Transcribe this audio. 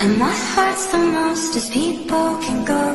And what hurts the most is people can go